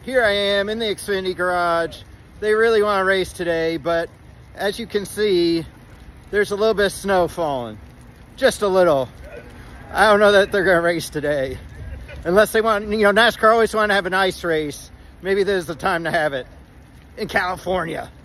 here I am in the Xfinity garage. They really want to race today, but as you can see, there's a little bit of snow falling. Just a little. I don't know that they're going to race today. Unless they want, NASCAR always want to have an ice race. Maybe this is the time to have it in California.